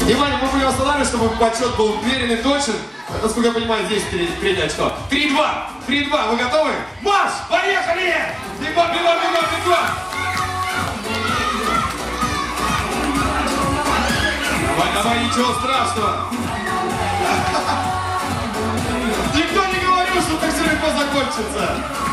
Внимание, мы будем останавливать, чтобы подсчет был уверенный, точен. Насколько я понимаю, здесь третье очко. 3-2. 3-2. Вы готовы? Марш! Поехали! Бегом, бегом, бегом, бегом! Давай, давай, ничего страшного. Никто не говорил, что так все легко закончится.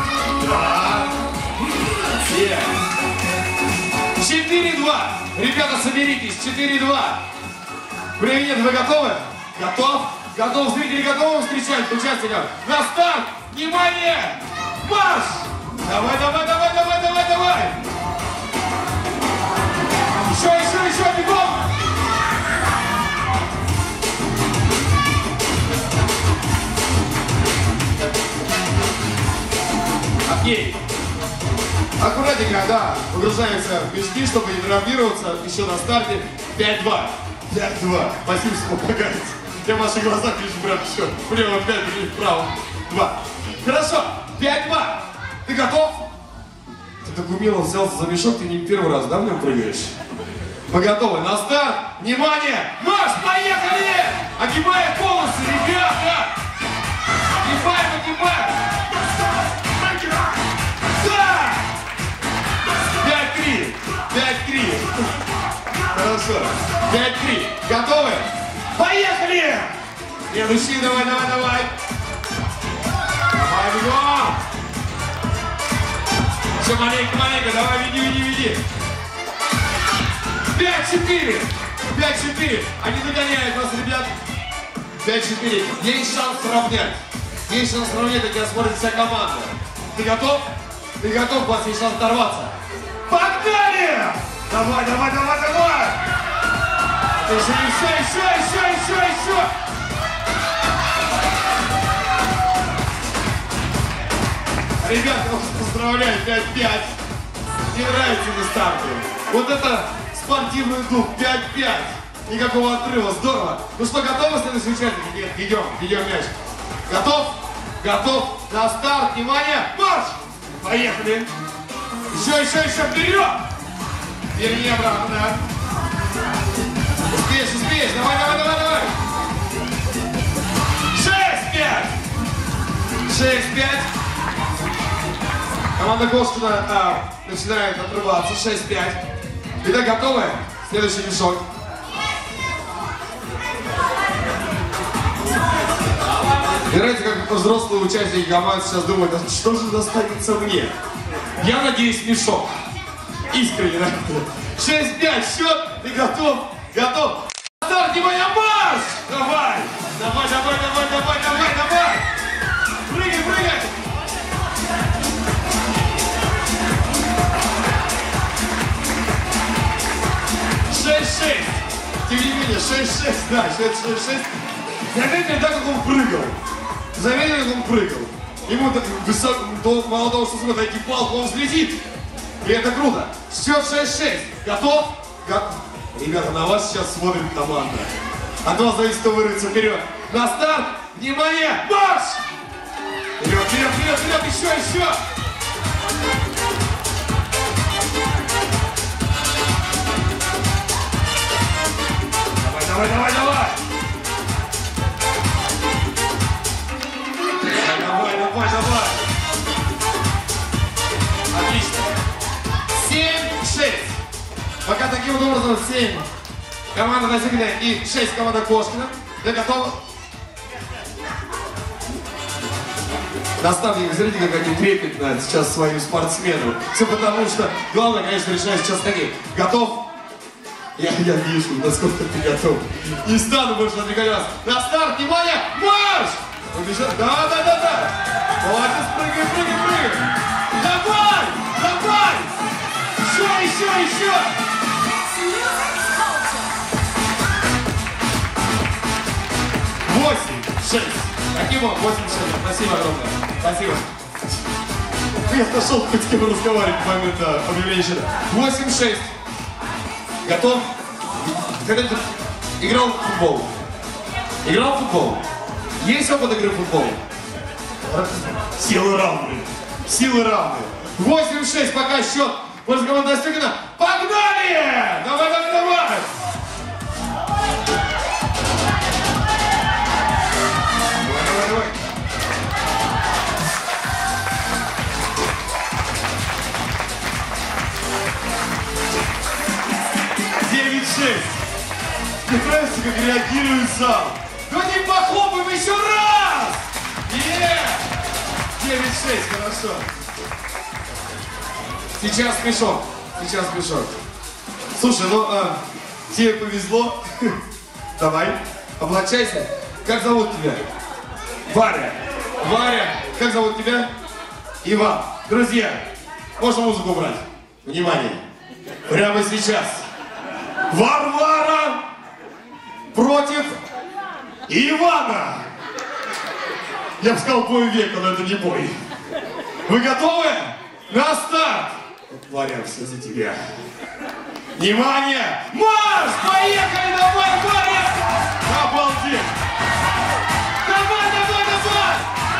4-2. Ребята, соберитесь. 4-2. Времени нет, вы готовы? Готов? Готов, зрители готовы встречать участников? На старт! Внимание! Марш! Давай, давай, давай, давай, давай, давай! Еще, бегом! Окей. Аккуратненько, да, погружаемся в мешки, чтобы не травмироваться. Еще на старте. 5-2. 5-2. Спасибо, что помогаете. Я в ваших глазах вижу прям все. Влево 5, вправо 2. Хорошо. 5-2. Ты готов? Ты так умело взялся за мешок, ты не первый раз, да, в нем прыгаешь? Мы готовы. На старт. Внимание! Марш! Поехали! Огибаем полосы, ребята! Огибаем, огибаем! Да! 5-3. 5-3. Хорошо. 5-3. Готовы? Поехали! Следующий, давай, давай, давай. Давай, бегом! Все, маленько, маленько, давай, веди. 5-4. 5-4. Они догоняют нас, ребят. 5-4. Есть шанс сравнять. Есть шанс сравнять, как тебя смотрит вся команда. Ты готов? Ты готов, у вас есть шанс оторваться. Погнали! Давай, давай, давай, давай! Еще! Ребята, я вас поздравляю, 5-5. Не нравится мне старты. Вот это спортивный дух, 5-5. Никакого отрыва, здорово. Ну что, готовы следующий участник? Нет, ведем мяч. Готов? Готов. На старт, внимание, марш! Поехали. Еще, вперед! Верни обратно, да. Успеешь, давай. 6-5. Команда Кошкина начинает отрываться. 6-5. Итак, готовы? Следующий мешок. И знаете, как взрослые участники команды сейчас думают, а что же достанется мне? Я надеюсь, мешок. Искренне, да? 6-5, счет, ты готов? Готов? Старт, внимание, марш! Давай! Прыгай! Тем не менее, 6-6, да, 6-6. Заметили, да, как он прыгал? Ему так высоко, мало того, что смотрит, эти палки, он взлетит. И это круто. Счет 6-6. Готов? Ребята, на вас сейчас смотрит команда. От вас зависит, кто вырвется вперед. На старт! Внимание! Марш! Вперед, еще! Давай! Давай! Отлично. 7-6. Пока таким образом 7 команда Насигина и 6 команда Кошкина. Ты готов? Наставник, смотрите, как они трепетно сейчас своим спортсменам. Все потому, что главное, конечно, решать сейчас такие. Готов? Я вижу, насколько ты готов. Не стану больше отвлекать вас. На старт, внимание, марш! Убежать. Да. Молодец, прыгай. Давай! Еще! 8-6. Таким вот 8-6. Спасибо огромное. Спасибо. Я нашел хоть с кем разговаривать в момент объявления счета. 8-6. Готов? Когда-то играл в футбол? Есть опыт игры в футбол? Силы равны. 8-6 пока счет. Польза команда Настюгина. Погнали! Давай! Мне нравится, как реагирует зал. Давайте похлопаем еще раз! 9-6, хорошо. Сейчас смешок. Сейчас смешок. Слушай, ну, тебе повезло. Давай, облачайся. Как зовут тебя? Варя. Варя. Как зовут тебя? Иван. Друзья, можно музыку убрать? Внимание. Прямо сейчас. Варвара против Ивана. Я бы сказал бой века, но это не бой. Вы готовы? На старт! Варя, все за тебя. Внимание! Марш! Поехали! Давай, Варя! Обалдеть! Давай, давай, давай!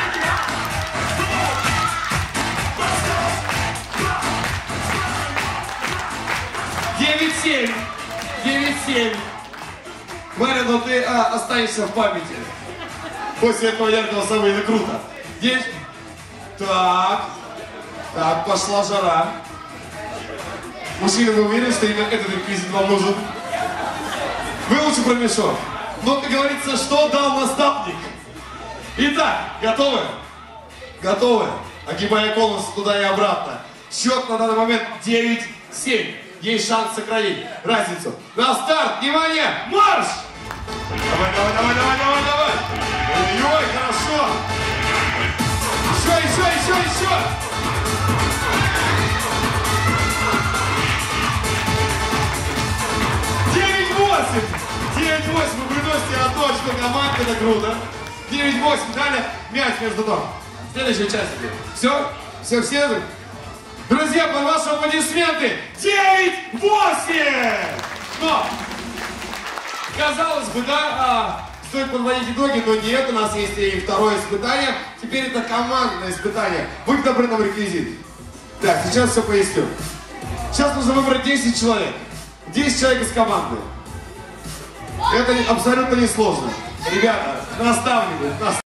Девять-семь. 9-7. Варя, но ты останешься в памяти. После этого яркого события. Это круто. 9. Так. Так, пошла жара. Мужчина, вы уверены, что именно этот реквизит вам нужен? Вы лучше про мешок. Но, как говорится, что дал наставник? Итак, готовы? Готовы. Огибая конус туда и обратно. Счет на данный момент 9-7. Есть шанс сократить разницу. На старт, внимание, марш! Давай, давай, давай, давай, давай, давай. Ой-ой, хорошо. Еще. 9-8. Вы приносите одну очко команде, это круто. 9-8. Далее мяч между ног. Следующий участник. Все? Все? Друзья, под ваши аплодисменты 9-8! Но, казалось бы, да, стоит подводить итоги, но нет, у нас есть и второе испытание. Теперь это командное испытание. Будь добры, нам реквизит. Так, сейчас все поясню. Сейчас нужно выбрать 10 человек. 10 человек из команды. Это абсолютно несложно. Ребята, наставники.